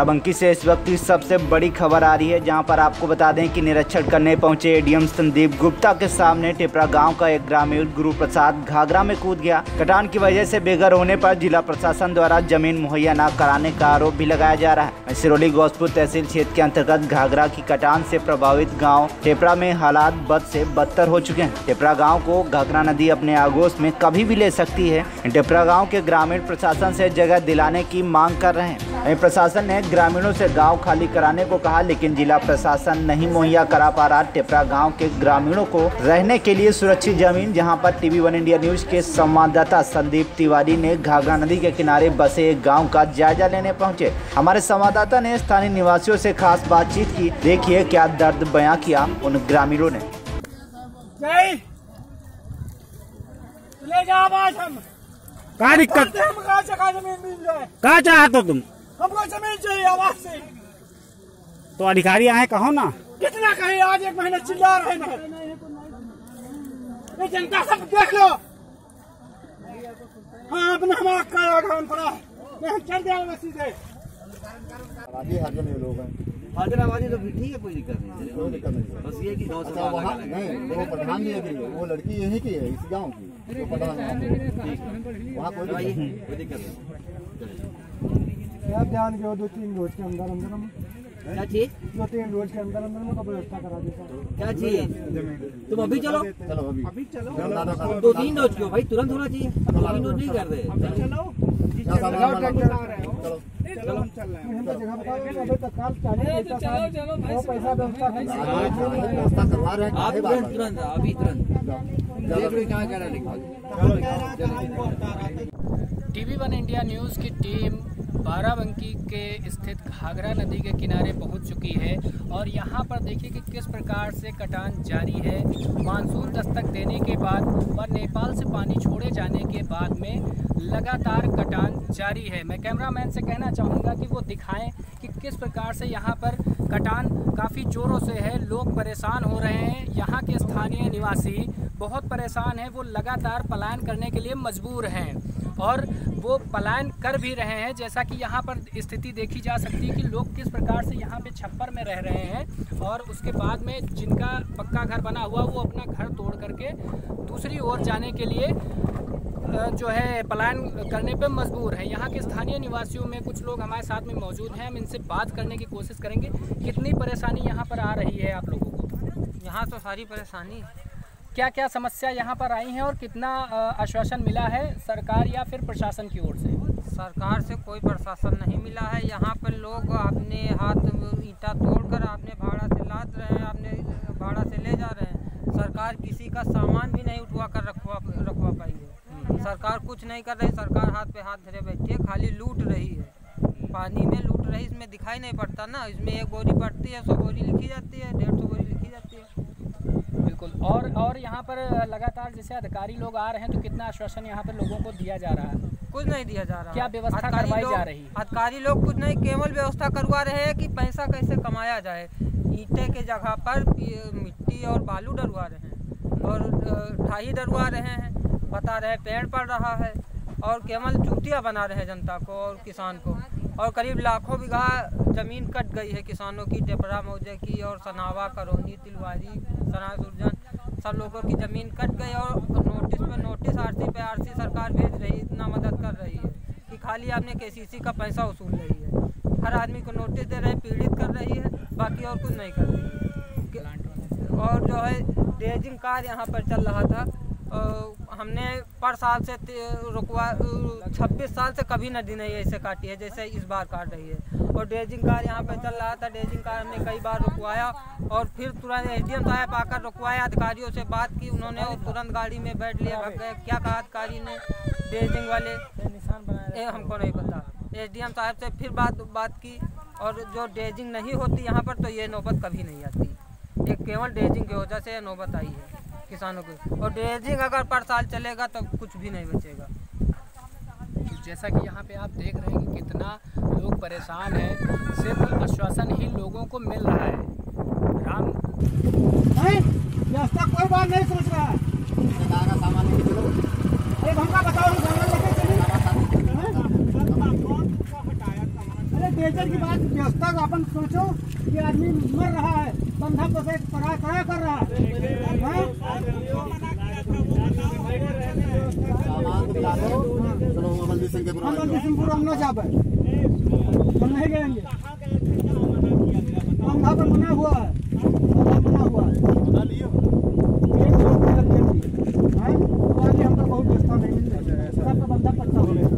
बाराबंकी से इस वक्त की सबसे बड़ी खबर आ रही है, जहां पर आपको बता दें कि निरीक्षण करने पहुंचे एडीएम संदीप गुप्ता के सामने टिपरा गांव का एक ग्रामीण गुरु प्रसाद घाघरा में कूद गया। कटान की वजह से बेघर होने पर जिला प्रशासन द्वारा जमीन मुहैया न कराने का आरोप भी लगाया जा रहा है। सिरोली गौसपुर तहसील क्षेत्र के अंतर्गत घाघरा की कटान से प्रभावित गाँव टिपरा में हालात बद से बदतर हो चुके हैं। टिपरा गाँव को घाघरा नदी अपने आगोश में कभी भी ले सकती है। टिपरा गाँव के ग्रामीण प्रशासन से जगह दिलाने की मांग कर रहे हैं। प्रशासन ने ग्रामीणों से गांव खाली कराने को कहा, लेकिन जिला प्रशासन नहीं मुहैया करा पा रहा टिपरा गांव के ग्रामीणों को रहने के लिए सुरक्षित जमीन। जहां पर टीवी 1 इंडिया न्यूज के संवाददाता संदीप तिवारी ने घाघरा नदी के किनारे बसे एक गांव का जायजा लेने पहुंचे। हमारे संवाददाता ने स्थानीय निवासियों से खास बातचीत की। देखिए क्या दर्द बयां किया उन ग्रामीणों ने। क्या दिक्कत क्या चाहते हो तुम? हमको जमीन चाहिए आवाज से। तो अधिकारी आए कहो ना। कितना कहे, आज एक महीना चिल्ला रहे हैं। ये जनता सब देख लो। हाँ, अपना हमारा कारागार पड़ा है, चल दिया सीधे। लोग हैं आबादी तो ठीक है, कोई दिक्कत नहीं। बस ये कि गाँव से वहाँ नहीं, वो प्रधान जी की वो लड़की यही की है, इस गाँव की। तो प्रधान वहाँ कोई दिक्कत नहीं। ध्यान दो, 2-3 रोज के अंदर हम क्या चीज 2-3 रोज के अंदर मैं व्यवस्था करा देता हूँ। क्या चाहिए? तुम अभी चलो अभी चलो 2-3 रोज क्यों भाई, तुरंत होना चाहिए। 2-3 रोज नहीं कर रहे। चलो हम चल रहे हैं। जगह बताओ, तत्काल पैसा व्यवस्था करवा रहे हैं। तुरंत अभी क्या कह रहा है। टीवी 1 इंडिया न्यूज़ की टीम बाराबंकी के स्थित घाघरा नदी के किनारे पहुंच चुकी है और यहां पर देखिए कि किस प्रकार से कटान जारी है। मानसून दस्तक देने के बाद और नेपाल से पानी छोड़े जाने के बाद में लगातार कटान जारी है। मैं कैमरामैन से कहना चाहूँगा कि वो दिखाएं कि किस प्रकार से यहाँ पर कटान काफ़ी ज़ोरों से है। लोग परेशान हो रहे हैं, यहाँ के स्थानीय निवासी बहुत परेशान हैं। वो लगातार पलायन करने के लिए मजबूर हैं और वो पलायन कर भी रहे हैं। जैसा कि यहाँ पर स्थिति देखी जा सकती है कि लोग किस प्रकार से यहाँ पे छप्पर में रह रहे हैं और उसके बाद में जिनका पक्का घर बना हुआ वो अपना घर तोड़ करके दूसरी ओर जाने के लिए जो है पलायन करने पे मजबूर है। यहाँ के स्थानीय निवासियों में कुछ लोग हमारे साथ में मौजूद हैं, हम इनसे बात करने की कोशिश करेंगे। कितनी परेशानी यहाँ पर आ रही है आप लोगों को? यहाँ तो सारी परेशानी, क्या क्या समस्या यहाँ पर आई हैं और कितना आश्वासन मिला है सरकार या फिर प्रशासन की ओर से? सरकार से कोई प्रशासन नहीं मिला है। यहाँ पर लोग अपने हाथ ईंटा तोड़कर अपने भाड़ा से लाद रहे हैं, अपने भाड़ा से ले जा रहे हैं। सरकार किसी का सामान भी नहीं उठवा कर रखवा पाई है। सरकार कुछ नहीं कर रही। सरकार हाथ पे हाथ धरे बैठी है, खाली लूट रही है। पानी में लूट रही, इसमें दिखाई नहीं पड़ता ना। इसमें 1 बोरी पड़ती है, 100 बोरी लिखी जाती है, 150 बोरी लिखी जाती है। बिल्कुल। और यहाँ पर लगातार जैसे अधिकारी लोग आ रहे हैं तो कितना आश्वासन यहाँ पर लोगों को दिया जा रहा है? कुछ नहीं दिया जा रहा। क्या व्यवस्था करवाई जा रही है? अधिकारी लोग कुछ नहीं, केवल व्यवस्था करवा रहे हैं कि पैसा कैसे कमाया जाए। ईंटे के जगह पर मिट्टी और बालू डरवा रहे हैं और ढाई डरवा रहे हैं, बता रहे पेड़ पड़ रहा है और केवल चूतिया बना रहे हैं जनता को और किसान को। और करीब लाखों बीघा ज़मीन कट गई है किसानों की, टिपरा मौजे की और सनावा, करौनी, तिलवारी, सना सुरजन, सब लोगों की ज़मीन कट गई। और नोटिस पे नोटिस, आरसी पे आरसी सरकार भेज रही है, इतना मदद कर रही है कि खाली आपने केसीसी का पैसा वसूल रही है। हर आदमी को नोटिस दे रहे हैं, पीड़ित कर रही है, बाकी और कुछ नहीं कर रही है। और जो है ड्रेजिंग कार्य यहाँ पर चल रहा था, हमने पर साल से 26 साल से कभी नदी नहीं ऐसे काटी है जैसे इस बार काट रही है। और ड्रेजिंग कार यहाँ पे चल रहा था, ड्रेजिंग कार हमने कई बार रुकवाया और फिर तुरंत एसडीएम साहब आकर रुकवाया। अधिकारियों से बात की, उन्होंने तुरंत गाड़ी में बैठ लिया, भाग गए। क्या कहा अधिकारी ने? ड्रेजिंग वाले निशान बनाए, हमको नहीं पता। एसडीएम साहब से फिर बात की और जो ड्रेजिंग नहीं होती यहाँ पर तो ये नौबत कभी नहीं आती। एक केवल ड्रेजिंग की वजह से नौबत आई है किसानों को। और ड्रेजिंग अगर पर साल चलेगा तो कुछ भी नहीं बचेगा। जैसा कि यहाँ पे आप देख रहे हैं कि कितना लोग परेशान हैं, सिर्फ आश्वासन ही लोगों को मिल रहा है। राम रास्ता कोई बात नहीं सोच रहा है। अरे भंगा बताओ, अरे डेजर की बात सोचो कि आदमी मर रहा है, बंधा को से कड़ा कर रहा है। चलो बल्दी सिंहपुर हम न जाबे, हम नहीं गएंगे। बंधा पर मना हुआ है, मना हुआ है। हमको बहुत व्यवस्था नहीं मिल रही है, सबका बंधा पट्टा हो गया।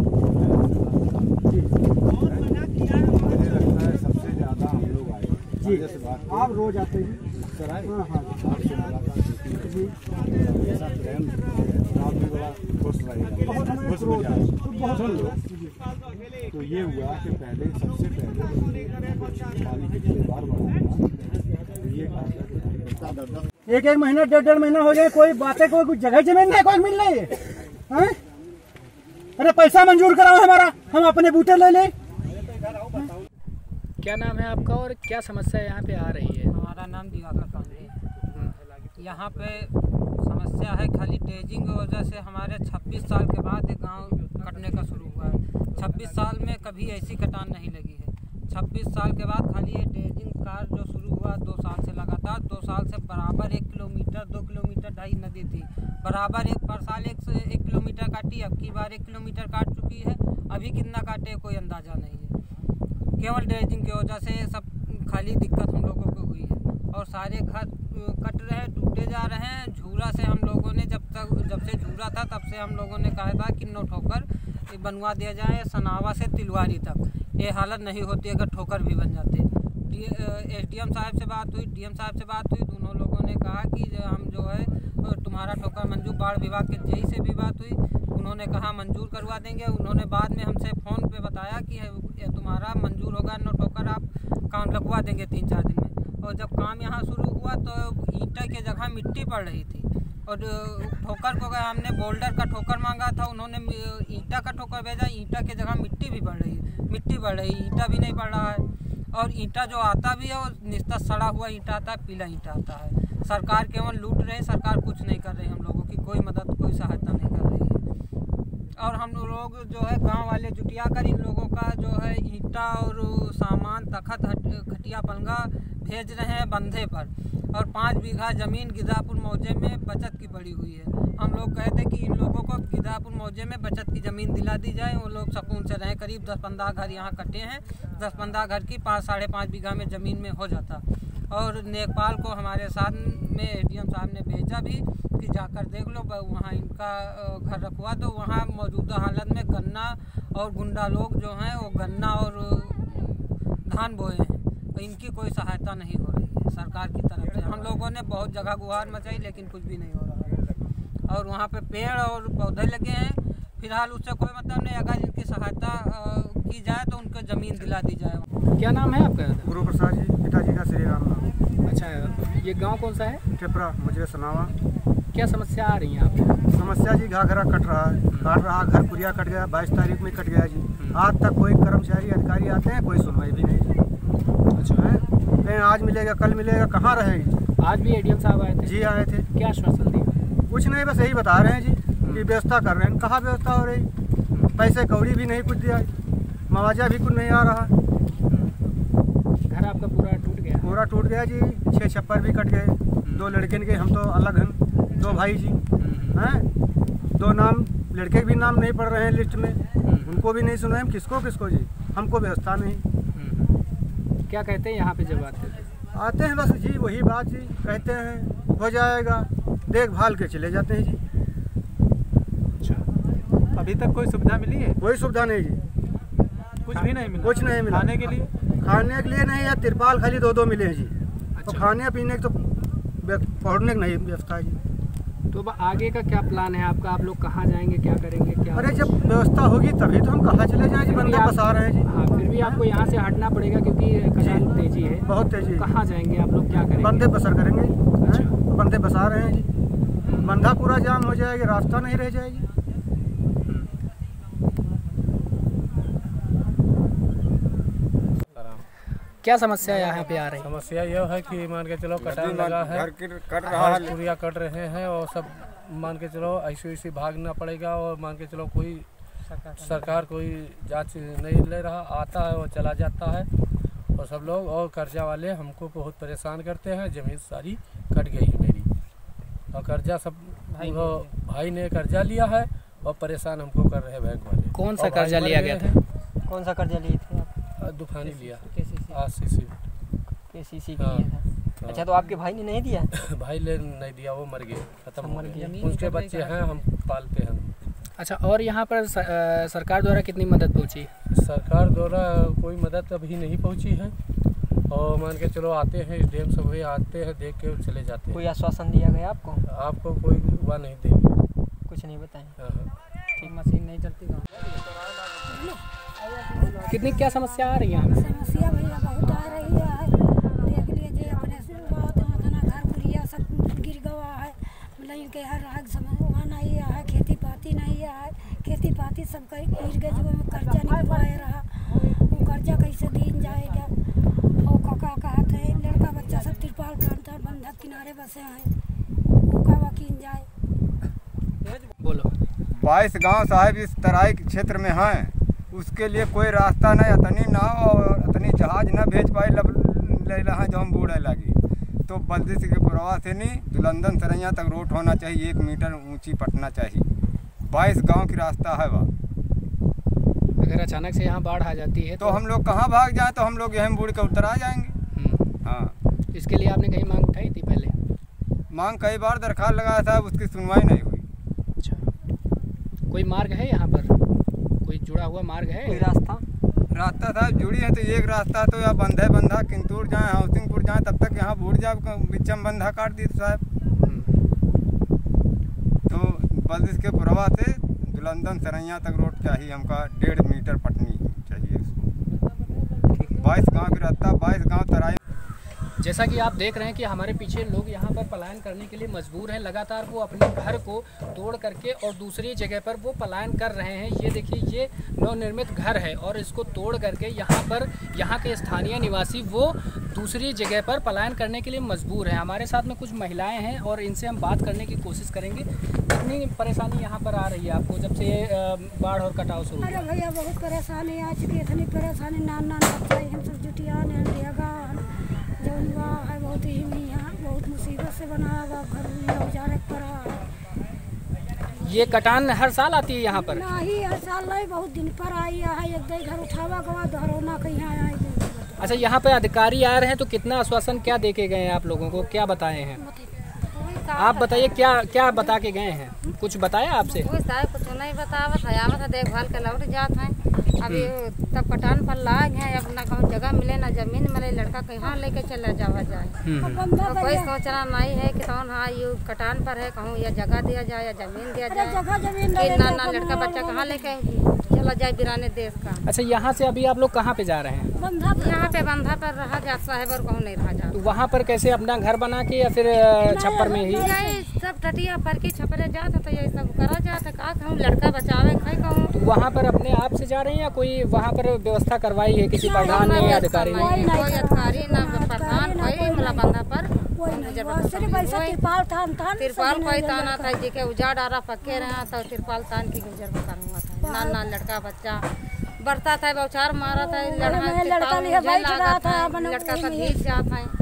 सबसे ज्यादा हम लोग आए जी, आप रोज आते हैं? हाँ हाँ जी, ऐसा प्रेम आप भी बड़ा खुश रहेगा। तो ये हुआ कि पहले सबसे पहले पानी पिछले बार बढ़ा, ये एक महीना 1.5 महीना हो गए, कोई बातें, कोई जगह जमीन नहीं, कोई मिल रही है। अरे पैसा मंजूर कराओ हमारा, हम अपने बूटे ले लें। क्या नाम है आपका और क्या समस्या यहाँ पे आ रही है? हमारा नाम दिवाकर कांगड़ी है। यहाँ पे समस्या है खाली ड्रेजिंग की वजह से हमारे 26 साल के बाद ये गांव कटने का शुरू हुआ है। 26 साल में कभी ऐसी कटान नहीं लगी है। 26 साल के बाद खाली ये ड्रेजिंग कार्य जो शुरू हुआ 2 साल से लगातार, 2 साल से बराबर 1 किलोमीटर 2 किलोमीटर ढाई नदी थी, बराबर पर साल 1 किलोमीटर काटी, अब की बार 1 किलोमीटर काट चुकी है। अभी कितना काटे कोई अंदाज़ा नहीं है। केवल ड्रेजिंग की वजह से सब खाली दिक्कत हम लोगों को हुई है और सारे घर कट रहे हैं, टूटे जा रहे हैं। झूरा से हम लोगों ने जब से झूरा था तब से हम लोगों ने कहा था कि नो ठोकर बनवा दिया जाए, सनावा से तिलवारी तक। ये हालत नहीं होती अगर ठोकर भी बन जाते। SDM साहब से बात हुई, DM साहब से बात हुई, दोनों लोगों ने कहा कि हम जो है तुम्हारा ठोकर मंजूर, बाढ़ विभाग के JE से भी बात हुई, उन्होंने कहा मंजूर करवा देंगे। उन्होंने बाद में हमसे फ़ोन पे बताया कि तुम्हारा मंजूर होगा, नो ठोकर आप काम लगवा देंगे 3-4 दिन में। और जब काम यहाँ शुरू हुआ तो ईंटा की जगह मिट्टी पड़ रही थी और ठोकर को गया, हमने बोल्डर का ठोकर मांगा था, उन्होंने ईंटा का ठोकर भेजा, ईंटा की जगह मिट्टी भी बढ़ रही है, मिट्टी बढ़ रही, ईंटा भी नहीं पड़ रहा है। और ईंटा जो आता भी है वो निस्ता सड़ा हुआ ईंटा आता है, पीला ईंटा आता है। सरकार केवल लूट रहे हैं, सरकार कुछ नहीं कर रही, हम लोगों की कोई मदद कोई सहायता नहीं कर रही है। और हम लोग जो है गांव वाले जुटिया कर इन लोगों का जो है ईंटा और सामान तखत खटिया पलंगा भेज रहे हैं बंधे पर। और 5 बीघा ज़मीन गिदापुर मौजे में बचत की पड़ी हुई है। हम लोग कहते कि इन लोगों को गिदापुर मौजे में बचत की ज़मीन दिला दी जाए, वो लोग सुकून से रहें। करीब 10-15 घर यहाँ कटे हैं, 10-15 घर की 5-5.5 बीघा में ज़मीन में हो जाता। और नेकपाल को हमारे साथ में SDM साहब ने भेजा भी कि जाकर देख लो, वहाँ इनका घर रखवा दो। वहाँ मौजूदा हालत में गन्ना और गुंडा लोग जो हैं वो गन्ना और धान बोए हैं, तो इनकी कोई सहायता नहीं हो रही है सरकार की तरफ से। हम लोगों ने बहुत जगह गुहार मचाई लेकिन कुछ भी नहीं हो रहा है। और वहाँ पे पेड़ और पौधे लगे हैं, फिलहाल उससे कोई मतलब नहीं। अगर इनकी सहायता की जाए तो उनको ज़मीन दिला दी जाए। क्या नाम है आपका? गुरु प्रसाद जी, पिताजी का श्री राम नाम। अच्छा, ये गांव कौन सा है? टिपरा, मुझे सनावा। क्या समस्या आ रही है आपको? समस्या जी घाघरा कट रहा है, घर कुरिया कट गया, 22 तारीख में कट गया जी। आज तक कोई कर्मचारी अधिकारी आते हैं, कोई सुनवाई भी नहीं जी। अच्छा है, कहीं आज मिलेगा कल मिलेगा, कहाँ रहेंगे? आज भी ADM साहब आए थे? जी आए थे। क्या आश्वासन दिया? कुछ नहीं, बस यही बता रहे हैं जी कि व्यवस्था कर रहे हैं। कहाँ व्यवस्था हो रही? पैसे कौड़ी भी नहीं कुछ दिया, मुआवजा भी कुछ नहीं आ रहा। घर आपका पूरा टूट गया? पूरा टूट गया जी, 6 छप्पर भी कट गए। 2 लड़के के, हम तो अलग हैं, 2 भाई जी हैं। 2 नाम लड़के के भी नाम नहीं पड़ रहे हैं लिस्ट में, उनको भी नहीं सुना है। किसको जी, हमको व्यवस्था नहीं। क्या कहते हैं यहाँ पे जब आते हैं? बस जी वही बात जी, कहते हैं हो जाएगा, देखभाल के चले जाते हैं जी। अच्छा, अभी तक कोई सुविधा मिली है? कोई सुविधा नहीं जी, कुछ भी नहीं मिला? कुछ नहीं मिला। खाने के लिए नहीं है, तिरपाल खाली 2 मिले हैं जी। तो खाने पीने की तो पहुँचने की नहीं व्यवस्था है जी। तो आगे का क्या प्लान है आपका? आप लोग कहाँ जाएंगे, क्या करेंगे, क्या? अरे जब व्यवस्था होगी तभी तो हम कहाँ चले जाएंगे, बंदे फंसा रहे हैं जी। हाँ, फिर भी आपको यहाँ से हटना पड़ेगा क्योंकि कटान तेजी है, बहुत तेजी। कहाँ जाएंगे आप लोग, क्या करेंगे? बंदे बसर करेंगे। अच्छा, बंदे बसा रहे हैं जी, बंधा पूरा जाम हो जाएगा, रास्ता नहीं रह जाएगी। क्या समस्या यहाँ पे आ रही है? समस्या यह है कि मान के चलो कटान लगा है, कट रहा है, पूरिया कट रहे हैं और सब मान के चलो ऐसे भागना पड़ेगा। और मान के चलो कोई सरकार कोई जांच नहीं ले रहा, आता है और चला जाता है। और सब लोग, और कर्जा वाले हमको बहुत परेशान करते हैं। ज़मीन सारी कट गई है मेरी, और कर्जा सब भाई ने कर्जा लिया है और परेशान हमको कर रहे हैं बैंक वाले। कौन सा कर्जा लिया गया था? कौन सा कर्जा लिए थे आप? तूफानी लिया, केसीसी का लिया था। अच्छा, तो आपके भाई ने नहीं दिया? भाई ने नहीं दिया, वो मर गए, खत्म हो गए। उसके बच्चे हैं, हम पालते हैं। अच्छा, और यहाँ पर सरकार द्वारा कितनी मदद पहुँची? सरकार द्वारा कोई मदद अभी नहीं पहुँची है, और मान के चलो आते हैं डैम सब हुए, आते हैं देख के चले जाते हैं। कोई आश्वासन दिया गया आपको? आपको कोई हुआ नहीं देंगे, कुछ नहीं बताएं। ठीक, मशीन नहीं चलती। कितनी क्या समस्या आ रही है? समस्या भैया बहुत आ रही है। देख लीजिए अपने घर पुरिया सब गिर गया है, मतलब के हर राग समझ नहीं है, खेती पाती नहीं है, खेती पाती सब गिर गए, जो कर्जा नहीं पाए रहा, वो कर्जा कैसे दिन जाएगा। और काका कहते हैं लड़का बच्चा सब तिरपाल कांटा बंधक किनारे बसे हैं, वो का वकील जाए। बोलो। 22 गांव साहब इस तराई क्षेत्र में हैं, उसके लिए कोई रास्ता नहीं, अतनी नाव और अतनी जहाज न भेज पाए ले रहा जो हम बूढ़े लगी। तो बल्दी से पुरवा से नहीं दुलंदन सरैया तक रोड होना चाहिए, 1 मीटर ऊंची पटना चाहिए। 22 गांव की रास्ता है वह। अगर अचानक से यहाँ बाढ़ आ जाती है तो हम लोग कहाँ भाग जाएं? तो हम लोग यहीं बूढ़ के उतर आ जाएंगे। हाँ, इसके लिए आपने कहीं मांग उठाई थी पहले? मांग कई बार दरखास्त लगाया था, उसकी सुनवाई नहीं हुई। अच्छा, कोई मार्ग है यहाँ पर? कोई जुड़ा हुआ मार्ग है? कोई रास्ता था जुड़ी है, तो एक रास्ता तो या बंधा किंतूर जाए, हाउसिंगपुर जाए, तब तक यहाँ बूढ़ जाए, बिचम बंधा काट दी साहब। तो बल्दिस के पुरवा से दुलंदन सरैया तक रोड चाहिए हमका, 1.5 मीटर पटनी चाहिए उसको। 22 गांव की रास्ता, 22 गांव तराई। जैसा कि आप देख रहे हैं कि हमारे पीछे लोग यहाँ पर पलायन करने के लिए मजबूर हैं। लगातार वो अपने घर को तोड़ करके और दूसरी जगह पर वो पलायन कर रहे हैं। ये देखिए, ये नवनिर्मित घर है और इसको तोड़ करके यहाँ के स्थानीय निवासी वो दूसरी जगह पर पलायन करने के लिए मजबूर हैं। हमारे साथ में कुछ महिलाएं हैं और इनसे हम बात करने की कोशिश करेंगे। कितनी परेशानी यहाँ पर आ रही है आपको जब से बाढ़ और कटाव शुरू? अरे भैया बहुत परेशानी आ चुकी है, इतनी परेशानी नान बच्चा हम सब जुटिया है, जो है बहुत ही बहुत मुसीबत से बना हुआ घर उजाड़े पड़ा है। ये कटान हर साल आती है यहाँ पर? नहीं, हर साल नहीं, बहुत दिन पर आई है। एक दे घर उठावा गवा दोहरौना कहीं आया है। अच्छा, यहाँ पे अधिकारी आ रहे हैं तो कितना आश्वासन क्या दे के गए हैं आप लोगों को, क्या बताए हैं? आप बताइए, क्या बता के गए हैं? कुछ बताया आपसे? कुछ नहीं बतावत है, आवत है देखभाल के लौट जात है। अभी तब कटान पर लाग है, अब ना कहूँ जगह मिले ना जमीन मिले, लड़का कहाँ लेके चला जावा जाए। तो कोई सोचना नहीं है कि कौन हाँ ये कटान पर है, कहूँ या जगह दिया जाए या जमीन दिया जाए, ना लड़का बच्चा कहाँ लेके चला जाए बिराने देश का। अच्छा, यहाँ से अभी आप लोग कहाँ पे जा रहे हैं? यहाँ पे बंधा पर रहा जा साहेब और कहूँ नहीं रहा जा। तो वहाँ पर कैसे अपना घर बना के या फिर छप्पर में ही? सब टटिया पर की छपरे जाता तो यही सब करा जाता, का कहूँ लड़का बचावे खाई कहूँ। तो वहाँ पर अपने आप से जा रहे हैं या कोई वहाँ पर व्यवस्था करवाई है किसी प्रधान ने या अधिकारी ने? कोई अधिकारी ना प्रधान कोई मतलब बंधा पर तिरपाल कोई ताना था जी के उजाड़ आ रहा पक्के रहा तो तिरपाल तान की गुजर करूँगा था। ना लड़का बच्चा बढ़ता था, बौछार मारा था, लड़का सब भीग जाता है।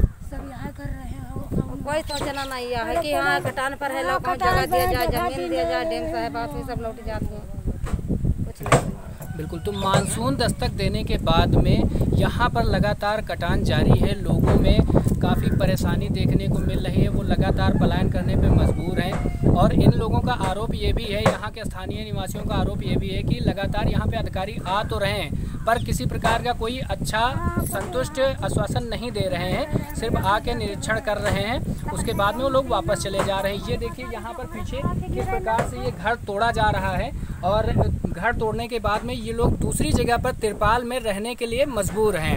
कोई सोचना नहीं है कि यहाँ कटान पर है, लोग जगह दिया जाए, जमीन दिया जाए, डैम साहब बात हुई सब लौट जाते हैं, कुछ नहीं। बिल्कुल। तो मानसून दस्तक देने के बाद में यहाँ पर लगातार कटान जारी है, लोगों में काफ़ी परेशानी देखने को मिल रही है, वो लगातार पलायन करने पे मजबूर हैं। और इन लोगों का आरोप ये भी है, यहाँ के स्थानीय निवासियों का आरोप ये भी है कि लगातार यहाँ पे अधिकारी आ तो रहे हैं पर किसी प्रकार का कोई अच्छा संतुष्ट आश्वासन नहीं दे रहे हैं, सिर्फ आके निरीक्षण कर रहे हैं, उसके बाद में वो लोग वापस चले जा रहे हैं। ये देखिए यहाँ पर पीछे किस प्रकार से ये घर तोड़ा जा रहा है और घर तोड़ने के बाद में ये लोग दूसरी जगह पर तिरपाल में रहने के लिए मजबूर हैं।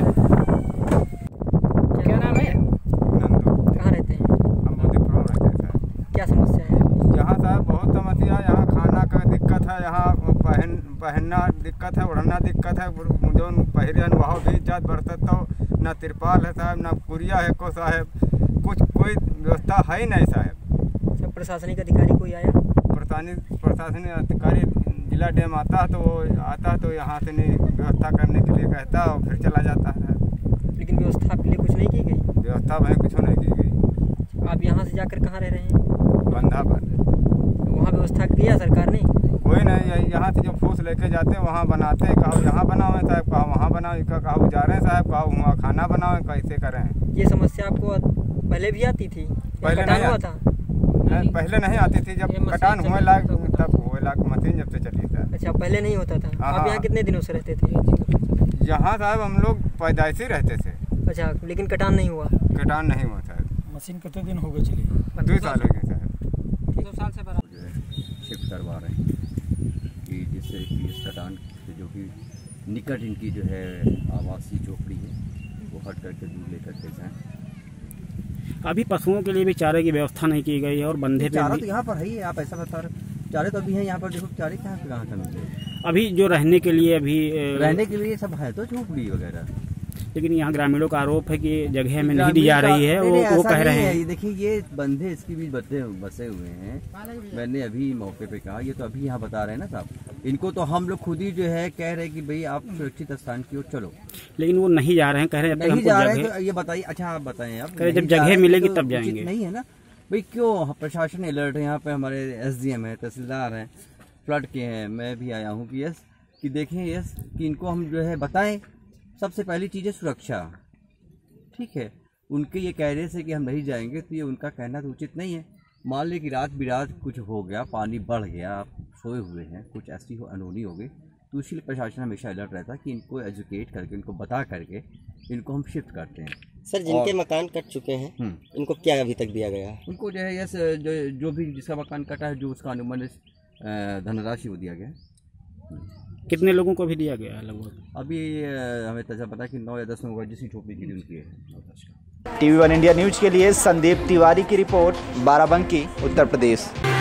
क्या नाम है? कहाँ रहते हैं? हम मोदीपुर रहते हैं सर। क्या समस्या है यहाँ? साहब बहुत समस्या है, यहाँ खाना का दिक्कत है, यहाँ पहनना दिक्कत है, उड़ना दिक्कत है, जो पहरन वहाँ भी जात बरसत तो ना तिरपाल है साहब, ना कुरिया है को साहब, कुछ कोई व्यवस्था है ही नहीं साहब। सब प्रशासनिक अधिकारी कोई आया? प्रशासनिक अधिकारी जिला डैम आता है तो वो आता है तो यहाँ से नहीं व्यवस्था करने के लिए कहता है और फिर चला जाता है। लेकिन व्यवस्था के लिए कुछ नहीं की गई? व्यवस्था वहीं कुछ नहीं की गई। आप यहाँ से जाकर कहाँ रह रहे हैं? बंधा पर। वहाँ व्यवस्था किया सरकार ने? कोई नहीं, यहाँ से जो फूस लेके जाते हैं वहाँ बनाते हैं, कहो यहाँ बनाओ साहब, कहो वहाँ बनाओ, कहो जा रहे हैं साहब, कहो वहाँ खाना बनाओ, कैसे करें? ये समस्या आपको पहले भी आती थी? पहले नहीं हुआ था? पहले नहीं आती थी, जब कटान हुए लाग तब हुए लाग मशीन जब से चली था। अच्छा, पहले नहीं होता था। आप यहाँ कितने दिनों से रहते थे? यहाँ साहब हम लोग पैदाइशी रहते थे। अच्छा, लेकिन कटान नहीं हुआ? कटान नहीं हुआ साहब। मशीन कितने दिन हो गए चली? 2 साल हो गए साहब। 2 साल से शिफ्ट करवा रहे हैं कि जिससे कि इस कटान से जो कि निकट इनकी जो है आवासीय झोपड़ी है वो हट करके दूर लेकर के जाएँ। अभी पशुओं के लिए भी चारे की व्यवस्था नहीं की गई है और बंधे पे चारा तो यहाँ पर है ही, आप ऐसा बता रहे, चारे तो अभी हैं यहाँ पर, देखो चारे कहाँ से मिले। अभी जो रहने के लिए रहने के लिए सब है तो झोपड़ी वगैरह, लेकिन यहाँ ग्रामीणों का आरोप है कि जगह में नहीं दी जा रही है। वो कह रहे हैं, देखिए ये बंधे इसके बीच बसे हुए हैं। मैंने अभी मौके पे कहा, ये तो अभी यहाँ बता रहे हैं ना साहब, इनको तो हम लोग खुद ही जो है कह रहे हैं कि भाई आप सुरक्षित स्थान की ओर चलो, लेकिन वो नहीं जा रहे हैं, कह रहे हैं नहीं जा रहे हैं। तो ये बताइए, अच्छा आप बताएं, आप जब जगह मिलेगी तब जाएंगे। नहीं है ना भाई, क्यों? प्रशासन अलर्ट है यहाँ पे, हमारे SDM है, तहसीलदार हैं, फ्लड के हैं, मैं भी आया हूँ कि यस कि देखें यस कि इनको हम जो है बताएं। सबसे पहली चीज़ है सुरक्षा, ठीक है। उनके ये कहने से कि हम नहीं जाएंगे तो ये उनका कहना तो उचित नहीं है। मान ली कि रात बिरात कुछ हो गया, पानी बढ़ गया, आप सोए हुए हैं, कुछ ऐसी अनहोनी हो गई, तो इसलिए प्रशासन हमेशा अलर्ट रहता है कि इनको एजुकेट करके, इनको बता करके इनको हम शिफ्ट करते हैं। सर, जिनके मकान कट चुके हैं इनको क्या अभी तक दिया गया? उनको जो है यस जो भी जिसका मकान कटा है, जो उसका अनुमानित धनराशि वो दिया गया। कितने लोगों को भी दिया गया है लगभग? अभी हमें तजा पता कि 9 या 10 लोगों जिसकी झोपड़ी की उनकी है। TV1 इंडिया न्यूज के लिए संदीप तिवारी की रिपोर्ट, बाराबंकी, उत्तर प्रदेश।